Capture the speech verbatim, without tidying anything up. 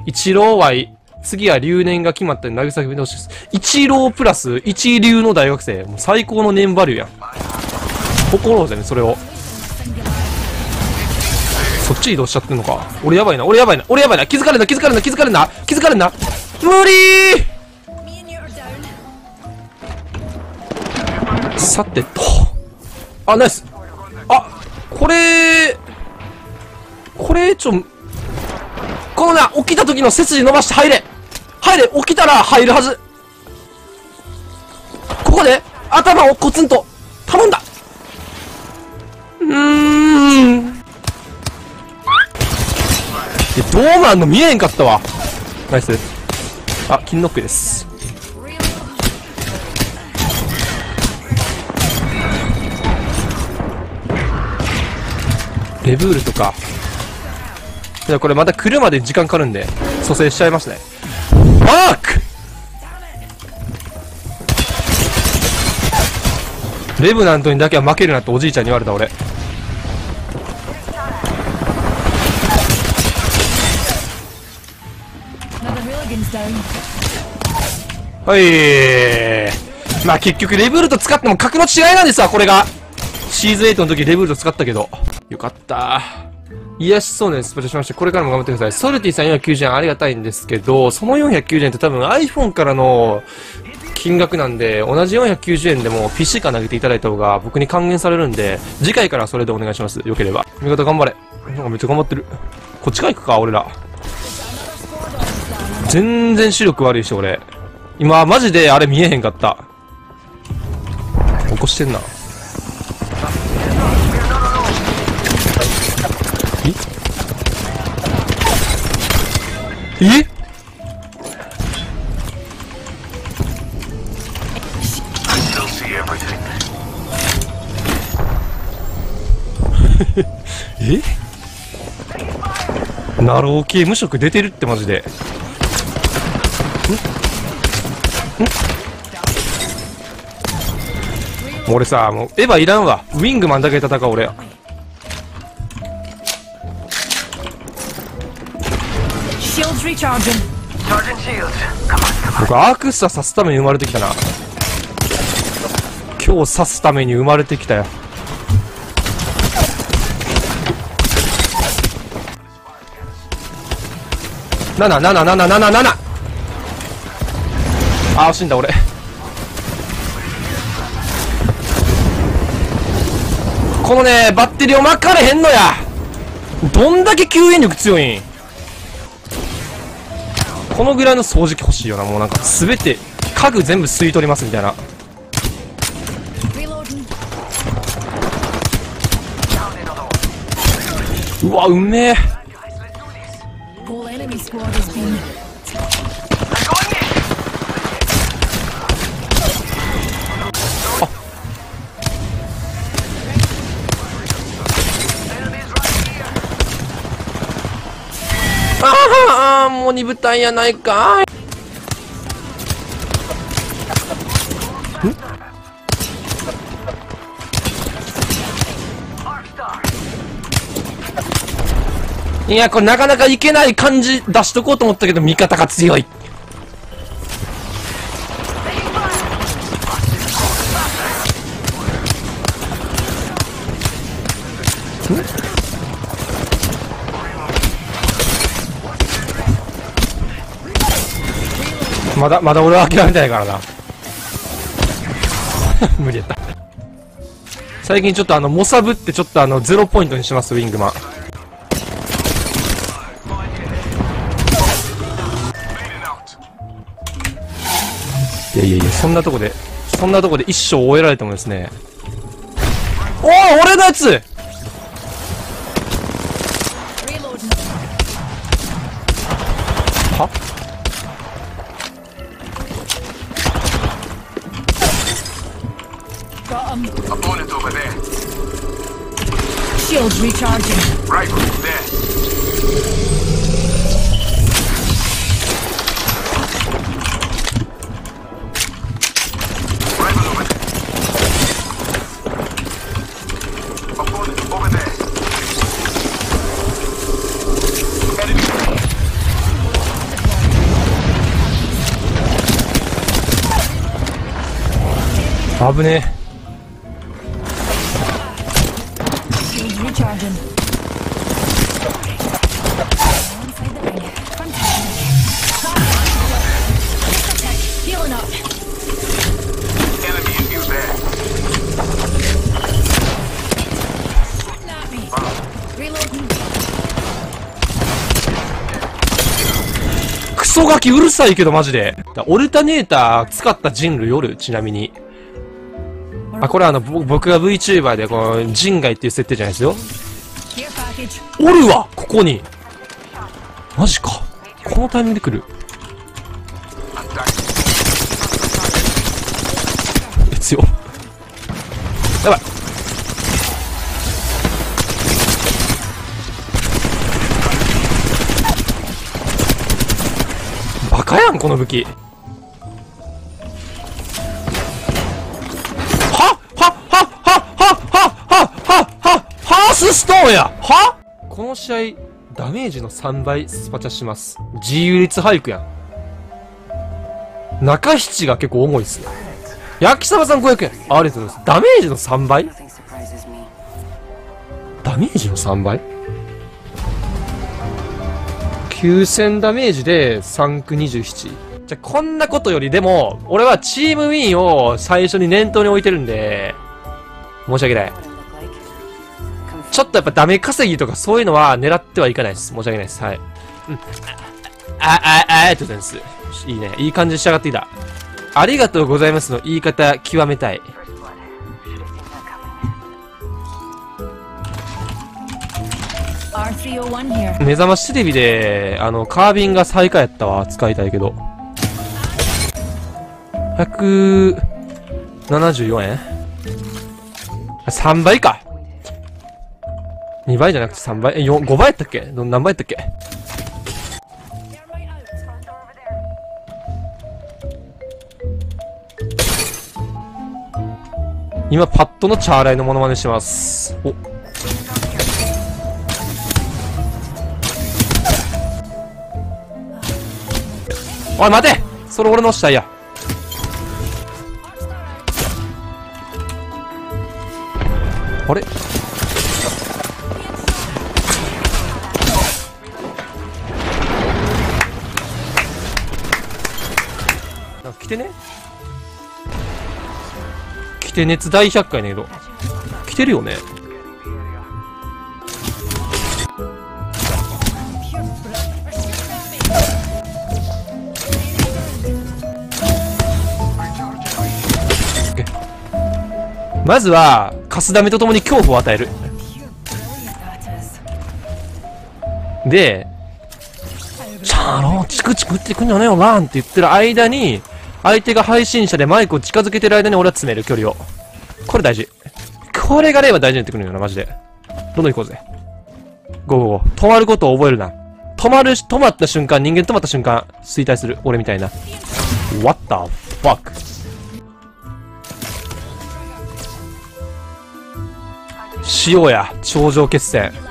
一郎 Y、次は留年が決まったんで慰めてほしいです。一郎プラス一流の大学生。もう最高のネームバリューやん。誇ろうぜね、それを。そっち移動しちゃってんのか。俺やばいな、俺やばいな、俺やばいな。気づかれんな、気づかれんな、気づかれんな、気づかれんな。無理ー。さてと。あ、ナイス。あ、これ、これ、ちょ、このな、起きた時の背筋伸ばして入れ入れ起きたら入るはず。ここで、頭をコツンと、頼んだ。うーん。ドームあんの見えへんかったわ。ナイス。あ、金ノックです。レブールとか。じゃあこれまた来るまで時間かかるんで、蘇生しちゃいますね。マークレブナントにだけは負けるなっておじいちゃんに言われた俺。はい。まあ結局レブルト使っても格の違いなんですわ、これが。シーズンエイトの時レブルト使ったけど。よかった。癒やしそうなスパチャしまして、これからも頑張ってください。ソルティさんよんひゃくきゅうじゅうえんありがたいんですけど、そのよんひゃくきゅうじゅうえんって多分 iPhone からの金額なんで、同じよんひゃくきゅうじゅうえんでも ピーシー から投げていただいた方が僕に還元されるんで、次回からそれでお願いします。よければ。味方頑張れ。なんかめっちゃ頑張ってる。こっちから行くか、俺ら。全然視力悪いし、俺。今、マジであれ見えへんかった。起こしてんな。えええナロー系無色出てるってマジで。んん俺さ、もうエヴァいらんわ。ウィングマンだけ戦う俺。僕アークスター刺すために生まれてきたな。今日刺すために生まれてきたよ。なななななななななな。あー死んだ俺。このねバッテリーを巻かれへんのや。どんだけ救援力強いん。このぐらいの掃除機欲しいよな。もうなんか全て家具全部吸い取りますみたいな。うわうめえ。ああもう鈍たんやないかい。いやこれなかなかいけない感じ出しとこうと思ったけど味方が強い。まだまだ俺は諦めてないからな無理やった。最近ちょっとあのモサブってちょっとあのゼロポイントにします。ウィングマンいやいやいや、そんなとこでそんなとこで一生終えられてもですね。おお俺のやつは Opponent over there. Shields recharging. Right there. Rifle over there. Opponent over there. Enemy. 危ねえ。 Shields recharging. Healing up. Enemy in view there. Not me. Reloading. クソガキうるさいけどマジで。オルタネーター使った人類おるちなみに。あ、これあの、ぼ僕が VTuber でこの人外っていう設定じゃないですよ。 Care package. おるわここにマジか。このタイミングで来る。 I'm dying. 強っ。やばい。バカやんこの武器。はははははははははハースストーンやは。この試合ダメージのさんばいスパチャします。自由率俳句やん。中七が結構重いっすね。焼きそばさんごひゃくえん。あ、ありがとうございます。ダメージのさんばい？ダメージのさんばい？ きゅうせん ダメージでさん区にじゅうなな。じゃ、こんなことよりでも、俺はチームウィンを最初に念頭に置いてるんで、申し訳ない。ちょっとやっぱダメ稼ぎとかそういうのは狙ってはいかないです。申し訳ないです。はい。うん。あ、あ、あ、ありがとうございます。いいね。いい感じに仕上がっていた。ありがとうございますの言い方極めたい。 アールスリーオーワン here. 目覚ましテレビで、あの、カービンが最下やったわ。使いたいけど。ひゃくななじゅうよんえん ?さん 倍か。にばいじゃなくてさんばい。え、よん、ごばいやったっけ？ど何倍やったっけ？今、パッドのチャーライのモノマネします。お。おい、待て！それ俺の死体や。あれ？なんか来てね？来て熱大百科やねんけど。来てるよね。まずは、カスダメとともに恐怖を与える。で、チャーローチクチクってくんじゃねえよランって言ってる間に、相手が配信者でマイクを近づけてる間に俺は詰める距離を。これ大事。これがね、大事になってくるよな、マジで。どんどん行こうぜ。ゴーゴーゴー。止まることを覚えるな。止まるし、止まった瞬間、人間止まった瞬間、衰退する。俺みたいな。What the fuck? しようや。頂上決戦。